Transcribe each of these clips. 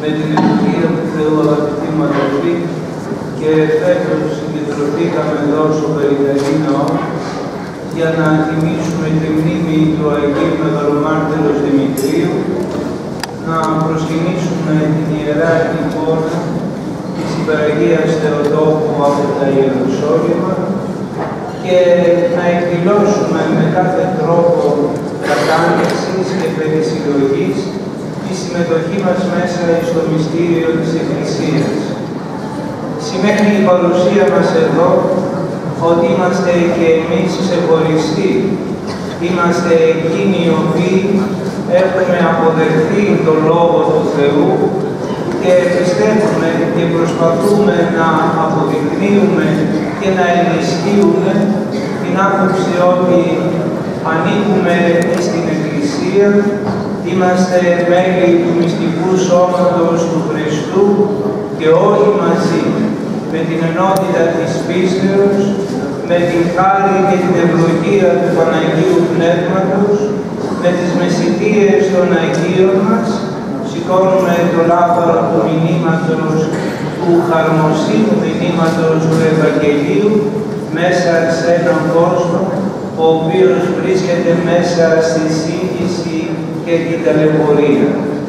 με την ευλογία του Θεού, αγαπητοί μου αδελφοί, και φέτος συγκεντρωθήκαμε εδώ στο Περικαλή Ναό για να τιμήσουμε τη μνήμη του Αγίου Μεγαλομάρτυρος Δημητρίου, να προσκυνήσουμε την Ιερά εικόνα της Υπεραγίας Θεοτόκου από τα Ιεροσόλυμα και να εκδηλώσουμε με κάθε τρόπο κατάνοιξης και περισυλλογής τη συμμετοχή μας μέσα στο μυστήριο της Εκκλησίας. Σημαίνει η παρουσία μας εδώ ότι είμαστε και εμείς ξεχωριστοί. Είμαστε εκείνοι οι οποίοι έχουμε αποδεχθεί τον Λόγο του Θεού και πιστεύουμε και προσπαθούμε να αποδεικνύουμε και να ενισχύουμε την άποψη ότι ανήκουμε στην Εκκλησία, είμαστε μέλη του μυστικού σώματος του Χριστού και όλοι μαζί, με την ενότητα της πίστεως, με την χάρη και την ευλογία του Παναγίου Πνεύματος, με τις μεσητείες των Αγίων μας, σηκώνουμε το λάβαρο του μηνύματος, του χαρμοσύνου μηνύματος του Ευαγγελίου, μέσα σε έναν κόσμο, ο οποίος βρίσκεται μέσα στη σύγχυση και την ταλαιπωρία.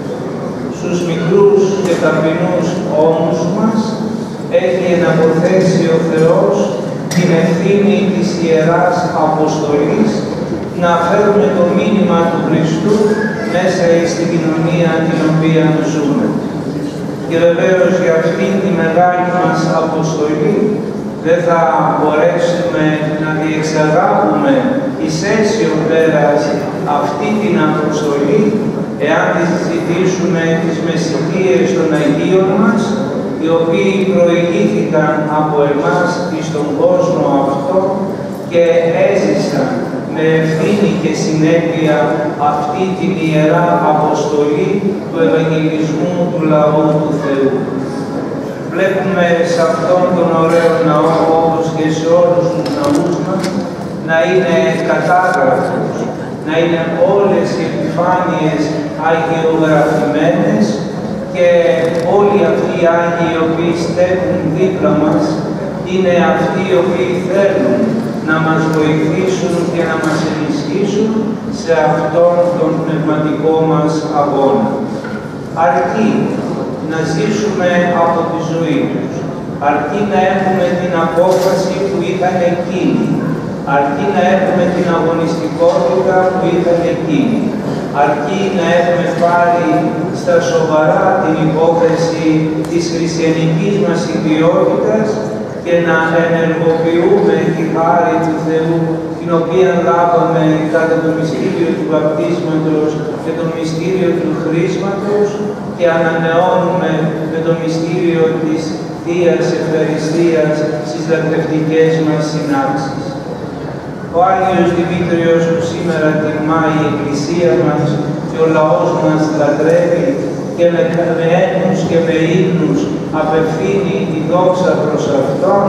Στους μικρούς και ταπεινούς ώμους μας έχει εναποθέσει ο Θεός την ευθύνη της Ιεράς Αποστολής να φέρουμε το μήνυμα του Χριστού μέσα στην κοινωνία την οποία ζούμε. Και βεβαίως για αυτήν τη μεγάλη μας αποστολή δεν θα μπορέσουμε να διεξαγάγουμε εις αίσιον πέρας αυτή την αποστολή εάν δεν συζητήσουμε τις μεσητείες των Αγίων μας, οι οποίοι προηγήθηκαν από εμάς στον κόσμο αυτό και έζησαν με ευθύνη και συνέπεια αυτή την Ιερά Αποστολή του Ευαγγελισμού του λαού του Θεού. Βλέπουμε σε αυτόν τον ωραίο ναό, όπως και σε όλους τους ναούς μας, να είναι κατάγραφος, να είναι όλες οι επιφάνειες αγιογραφημένες και όλοι αυτοί οι Άγιοι οι οποίοι στέκουν δίπλα μας είναι αυτοί οι οποίοι θέλουν να μας βοηθήσουν και να μας ενισχύσουν σε αυτόν τον πνευματικό μας αγώνα. Αρκεί να ζήσουμε από τη ζωή τους, αρκεί να έχουμε την απόφαση που είχαν εκείνοι, αρκεί να έχουμε την αγωνιστικότητα που είχαν εκείνοι, αρκεί να έχουμε πάρει στα σοβαρά την υπόθεση της χριστιανικής μας ιδιότητας και να ενεργοποιούμε τη χάρη του Θεού, την οποία λάβαμε κατά το μυστήριο του βαπτίσματος και το μυστήριο του χρήσματος και ανανεώνουμε με το μυστήριο της Θείας Ευχαριστίας στις λατρευτικές μας συνάξεις. Ο Άγιος Δημήτριος που σήμερα τιμά η Εκκλησία μας και ο λαός μας λατρεύει και με ένους και με ύμνους απευθύνει τη δόξα προς Αυτόν.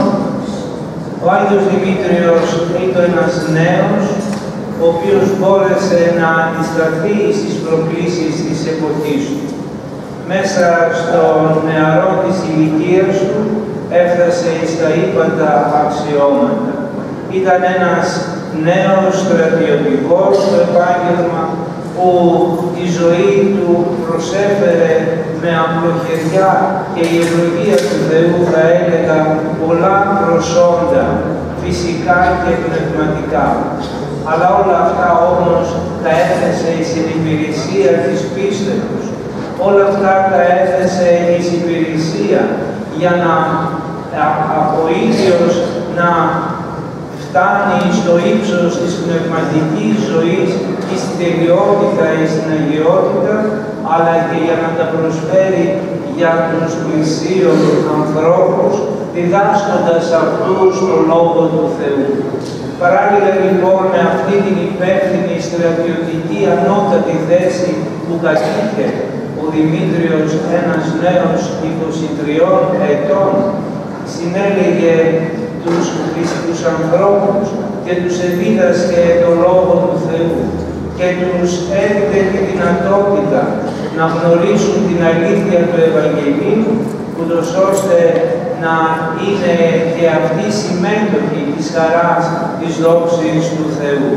Ο Άγιος Δημήτριος ήταν ένας νέος, ο οποίος μπόρεσε να αντιστραφεί στις προκλήσεις της εποχής του. Μέσα στον νεαρό της ηλικίας του έφτασε στα ύπατα αξιώματα. Ήταν ένας νέος στρατιωτικός στο επάγγελμα που η ζωή του προσέφερε με απλοχεριά και η ευλογία του Θεού θα έλεγα πολλά προσόντα, φυσικά και πνευματικά. Αλλά όλα αυτά όμως τα έθεσε στην υπηρεσία της πίστεως. Όλα αυτά τα έθεσε εις υπηρεσία για να από ίδιος να φτάνει στο ύψος της πνευματικής ζωής και στην τελειότητα ή στην αγιότητα, αλλά και για να τα προσφέρει για τους πλησίους ανθρώπους, διδάσκοντας αυτούς τον Λόγο του Θεού. Παράλληλα λοιπόν με αυτή την υπεύθυνη στρατιωτική ανώτατη θέση που κατήχε ο Δημήτριος, ένας νέος 23 ετών, συνέλεγε τους ανθρώπους και τους εδίδασκε τον Λόγο του Θεού και τους έδινε τη δυνατότητα να γνωρίσουν την αλήθεια του Ευαγγελίου, ούτως ώστε να είναι και αυτοί συμμέτοχοι της χαράς της δόξης του Θεού.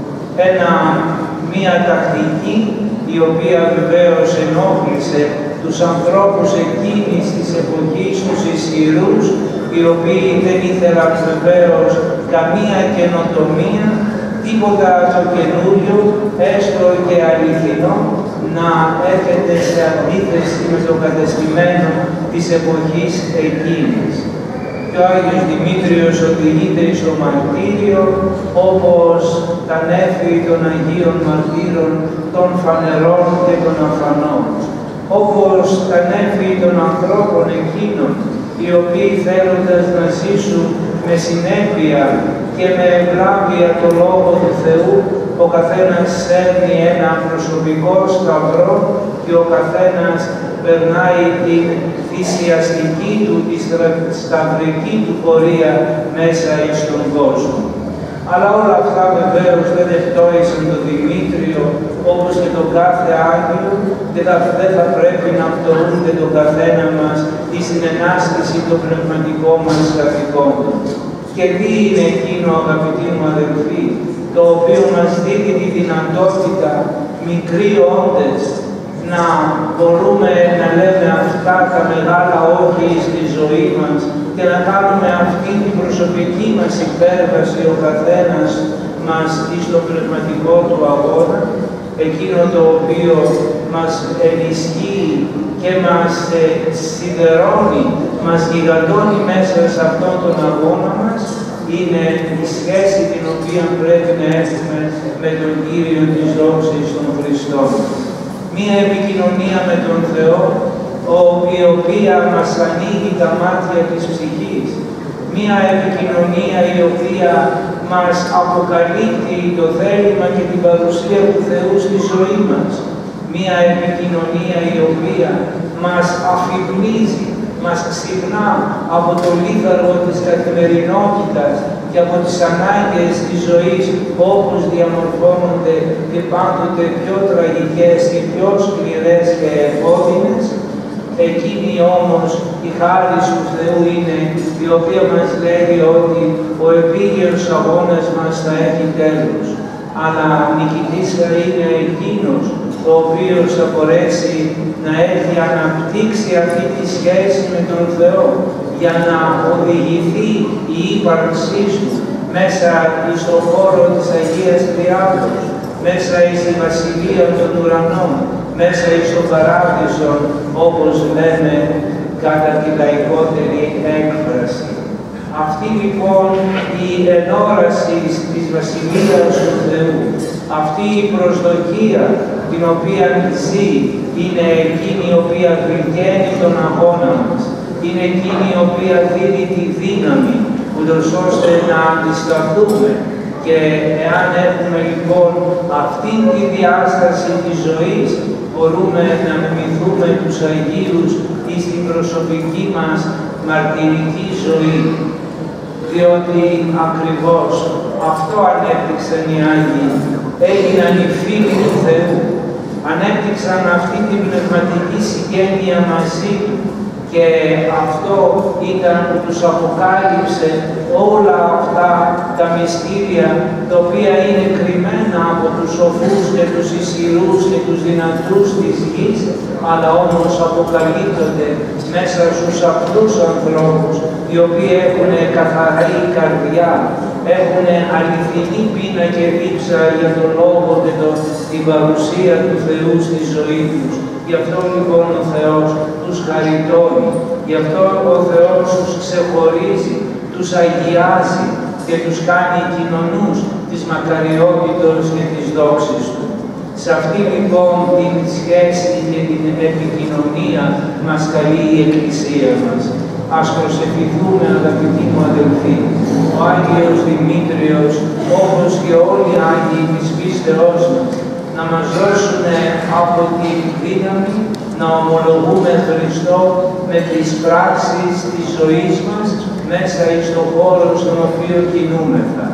Μία τακτική η οποία βεβαίως ενόχλησε τους ανθρώπους εκείνης της εποχής, τους ισχυρούς, οι οποίοι δεν ήθελαν βεβαίως καμία καινοτομία, τίποτα το καινούριο, έστω και αληθινό, να έρχεται σε αντίθεση με το κατεστημένο της εποχής εκείνης. Και ο Άγιος Δημήτριος οδηγείται στο μαρτύριο, όπως τα νέφη των Αγίων Μαρτύρων, των φανερών και των αφανών. Όπως τα νέφη των ανθρώπων εκείνων, οι οποίοι θέλοντας να ζήσουν με συνέπεια και με ευλάβεια το Λόγο του Θεού, ο καθένας σέρνει ένα προσωπικό σταυρό και ο καθένας περνάει την θυσιαστική του, τη σταυρική του πορεία μέσα εις τον κόσμο. Αλλά όλα αυτά βεβαίως δεν ευτόησαν τον Δημήτριο, όπως και τον κάθε Άγιο, και δεν θα πρέπει να πτωούνται τον καθένα μας η συνενάσκηση των πνευματικών μας καθηκόντων. Και τι είναι εκείνο, αγαπητοί μου αδελφοί, το οποίο μας δίνει τη δυνατότητα, μικροί όντες, να μπορούμε να λέμε αυτά τα μεγάλα όχι στη ζωή μας και να κάνουμε αυτή την προσωπική μας υπέρβαση ο καθένας μας στο πνευματικό του αγώνα, εκείνο το οποίο μας ενισχύει και μας σιδερώνει, μας γιγαντώνει μέσα σε αυτόν τον αγώνα μας, είναι η σχέση την οποία πρέπει να έχουμε με τον Κύριο της δόξης των Χριστών. Μία επικοινωνία με τον Θεό, η οποία μας ανοίγει τα μάτια της ψυχής. Μία επικοινωνία η οποία μας αποκαλύπτει το θέλημα και την παρουσία του Θεού στη ζωή μας. Μία επικοινωνία η οποία μας αφυπνίζει, μας ξυπνά από το λίθαργο της καθημερινότητας και από τις ανάγκες της ζωής, όπως διαμορφώνονται και πάντοτε πιο τραγικές και πιο σκληρές και επώδυνες. Εκείνη όμως η χάρη του Θεού είναι η οποία μας λέει ότι ο επίγειος αγώνας μας θα έχει τέλος. Αλλά νικητής θα είναι εκείνος ο οποίος θα μπορέσει να έχει αναπτύξει αυτή τη σχέση με τον Θεό για να οδηγηθεί η ύπαρξή του μέσα στον χώρο της Αγίας Τριάδος, μέσα στη Βασιλεία των Ουρανών, μέσα στον Παράδεισο, όπως λέμε κατά τη λαϊκότερη έκφραση. Αυτή λοιπόν η ενόραση της Βασιλείας του Θεού, αυτή η προσδοκία την οποία ζει, είναι εκείνη η οποία γλυκαίνει τον αγώνα μας, είναι εκείνη η οποία δίνει τη δύναμη, ούτως ώστε να αντισταθούμε. Και εάν έχουμε λοιπόν αυτή τη διάσταση της ζωής, μπορούμε να μιμηθούμε τους Αγίους ή στην προσωπική μας μαρτυρική ζωή. Διότι ακριβώς αυτό ανέπτυξαν οι Άγιοι, έγιναν οι φίλοι του Θεού, ανέπτυξαν αυτή την πνευματική συγγένεια μαζί του και αυτό ήταν που τους αποκάλυψε όλα αυτά τα μυστήρια τα οποία είναι κρυμμένα από τους σοφούς και τους ισχυρούς και τους δυνατούς της γης, αλλά όμως αποκαλύπτονται μέσα στους απλούς ανθρώπους, οι οποίοι έχουν καθαρή καρδιά, έχουν αληθινή πείνα και δίψα για τον Λόγο και την παρουσία του Θεού στη ζωή τους. Γι' αυτό λοιπόν ο Θεός τους χαριτώνει, γι' αυτό ο Θεός τους ξεχωρίζει, τους αγιάζει και τους κάνει κοινωνούς της μακαριότητος και της δόξης του. Σε αυτή λοιπόν την σχέση και την επικοινωνία μας καλεί η Εκκλησία μας. Ας προσευχηθούμε, αγαπητοί μου αδελφοί, ο Άγιος Δημήτριος, όπως και όλοι οι Άγιοι της πίστεώς μας, να μας δώσουν από την δύναμη να ομολογούμε Χριστό με τις πράξεις της ζωής μας μέσα στον χώρο στον οποίο κινούμεθα.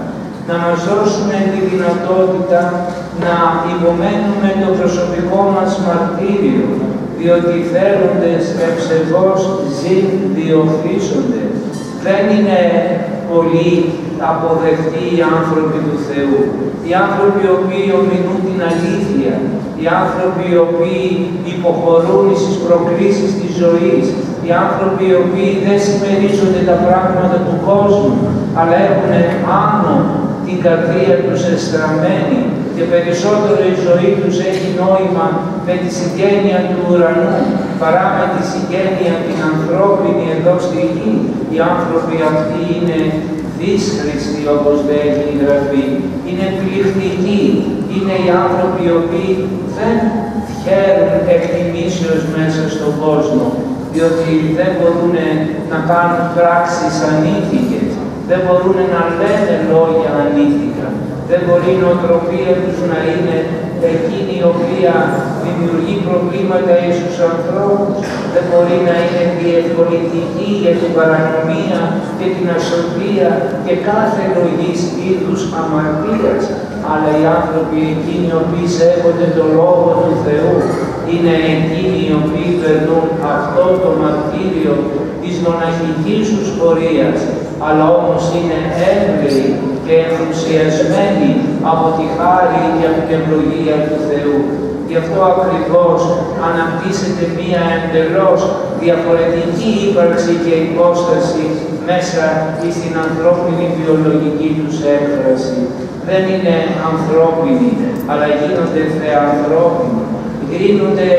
να μας δώσουν τη δυνατότητα να υπομένουμε το προσωπικό μας μαρτύριο, διότι θέλοντες ευσεβώς ζήν διοφύσονται. Δεν είναι πολύ αποδεκτοί οι άνθρωποι του Θεού. Οι άνθρωποι οι οποίοι ομιλούν την αλήθεια, οι άνθρωποι οι οποίοι υποχωρούν στις προκλήσεις της ζωής, οι άνθρωποι οι οποίοι δεν συμμερίζονται τα πράγματα του κόσμου, αλλά έχουν άνω την καρδία τους εστραμμένη και περισσότερο η ζωή τους έχει νόημα με τη συγγένεια του ουρανού παρά με τη συγγένεια την ανθρώπινη εδώ στη γη. Οι άνθρωποι αυτοί είναι δύσχριστοι, όπως λέγει η Γραφή. Είναι πληκτικοί. Είναι οι άνθρωποι οι οποίοι δεν χαίρουν εκτιμήσεως μέσα στον κόσμο, διότι δεν μπορούν να κάνουν πράξεις ανήθικες, δεν μπορούν να λένε λόγια ανήθικα, δεν μπορεί η νοοτροπία τους να είναι εκείνη η οποία δημιουργεί προβλήματα στους ανθρώπους, δεν μπορεί να είναι διευκολυντική για την παρανομία και την ασωτεία και κάθε λογής είδους αμαρτίας, αλλά οι άνθρωποι εκείνοι οι οποίοι σέβονται το Λόγο του Θεού είναι εκείνοι οι οποίοι περνούν αυτό το μαρτύριο της μοναχικής τους πορείας, αλλά όμως είναι έμπλεοι και ενθουσιασμένοι από τη χάρη και από την ευλογία του Θεού. Γι' αυτό ακριβώς αναπτύσσεται μία εντελώς διαφορετική ύπαρξη και υπόσταση μέσα στην ανθρώπινη βιολογική τους έκφραση. Δεν είναι ανθρώπινοι, αλλά γίνονται θεανθρώπινοι. Γίνονται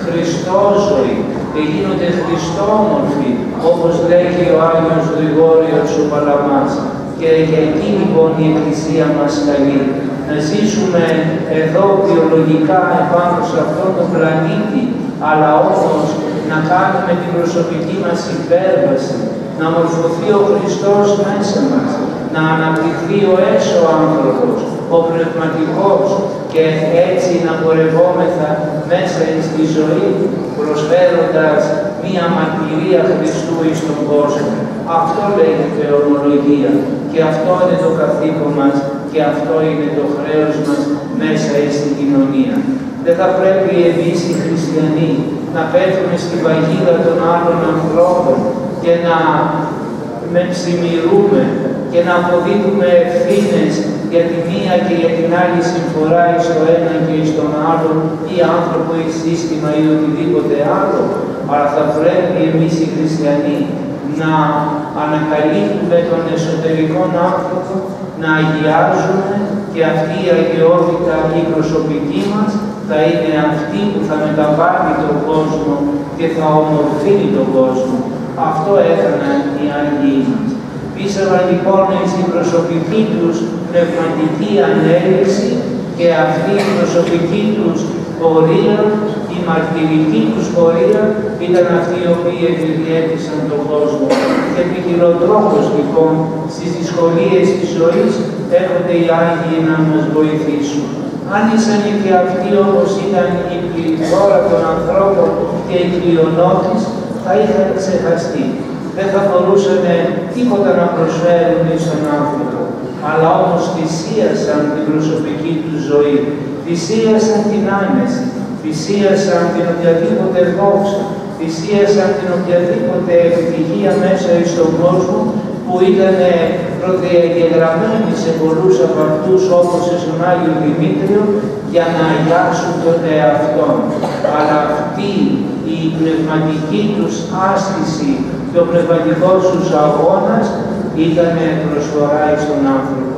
χριστόζωοι και γίνονται χριστόμορφοι, όπως λέγει ο Άγιος Γρηγόριος ο Παλαμάς. Και για εκεί λοιπόν η Εκκλησία μας καλεί να ζήσουμε εδώ βιολογικά επάνω σε αυτόν τον πλανήτη, αλλά όμως να κάνουμε την προσωπική μας υπέρβαση, να μορφωθεί ο Χριστός μέσα μας, να αναπτυχθεί ο έσω άνθρωπος, ο πνευματικός, και έτσι να πορευόμεθα μέσα στη ζωή, προσφέροντας μία μαρτυρία Χριστού εις τον κόσμο. Αυτό λέγεται ονολογία και αυτό είναι το καθήκον μας και αυτό είναι το χρέος μας μέσα στην κοινωνία. Δεν θα πρέπει εμείς οι χριστιανοί να πέφτουμε στην παγίδα των άλλων ανθρώπων και να μεψημυρούμε και να αποδίδουμε ευθύνες για τη μία και για την άλλη συμφορά εις το ένα και εις τον άλλον ή άνθρωπο ή σύστημα ή οτιδήποτε άλλο, αλλά θα πρέπει εμείς οι χριστιανοί να ανακαλύπτουμε τον εσωτερικό άνθρωπο, να αγιάζουμε και αυτή η αγιότητα η προσωπική μας θα είναι αυτή που θα μεταβάλει τον κόσμο και θα ομορφύνει τον κόσμο. Αυτό έκαναν οι Άγιοι μας. Πίστευαν λοιπόν στην προσωπική τους πνευματική ανέλυξη και αυτή η προσωπική τους πορεία, η μαρτυρική τους πορεία ήταν αυτοί οι οποίοι επιδιέτησαν τον κόσμο. Και ποικιλοτρόπως λοιπόν στις δυσκολίες της ζωής έρχονται οι Άγιοι να μας βοηθήσουν. Αν ήσαν και αυτοί όπως ήταν η πληθώρα των ανθρώπων και οι πλειονότητες, θα είχαν ξεχαστεί. Δεν θα μπορούσαν τίποτα να προσφέρουν στον άνθρωπο. Αλλά όμως θυσίασαν την προσωπική του ζωή, θυσίασαν την άνεση, θυσίασαν την οποιαδήποτε δόξα, θυσίασαν την οποιαδήποτε επιτυχία μέσα στον κόσμο που ήταν προδιαγεγραμμένη σε πολλούς από αυτούς όπως στον Άγιο Δημήτριο για να αγιάσουν τον εαυτόν. Αλλά αυτή η πνευματική τους άσκηση και ο πνευματικός τους αγώνας ήταν προσφορά στον άνθρωπο.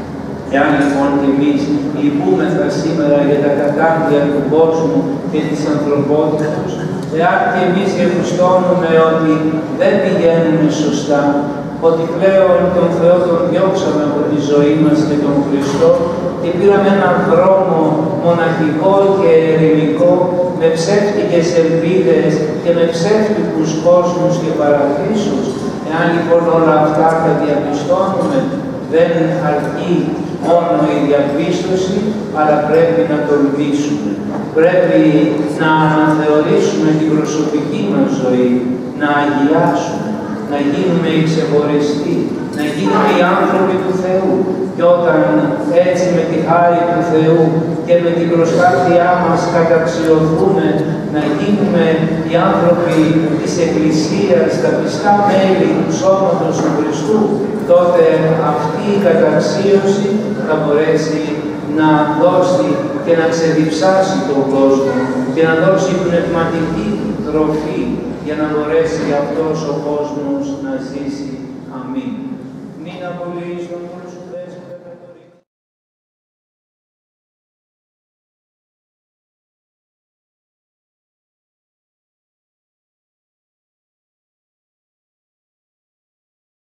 Εάν λοιπόν και εμείς λυπούμεθα σήμερα για τα κατάντια του κόσμου και της ανθρωπότητας, εάν και εμείς διαπιστώνουμε ότι δεν πηγαίνουμε σωστά, ότι πλέον τον Θεό τον διώξαμε από τη ζωή μας και τον Χριστό και πήραμε έναν δρόμο μοναχικό και ερημικό με ψεύτικες ελπίδες και με ψεύτικους κόσμους και παραδείσους. Εάν λοιπόν όλα αυτά τα διαπιστώνουμε, δεν αρκεί μόνο η διαπίστωση, αλλά πρέπει να τολμήσουμε. Πρέπει να αναθεωρήσουμε την προσωπική μας ζωή, να αγιάσουμε, να γίνουμε οι ξεχωριστοί, να γίνουμε οι άνθρωποι του Θεού. Και όταν έτσι με τη χάρη του Θεού και με την προσπάθειά μας καταξιωθούμε να γίνουμε οι άνθρωποι της Εκκλησίας, τα πιστά μέλη του σώματος του Χριστού, τότε αυτή η καταξίωση θα μπορέσει να δώσει και να ξεδιψάσει τον κόσμο και να δώσει πνευματική τροφή για να μπορέσει αυτός ο κόσμος να ζήσει. Αμήν.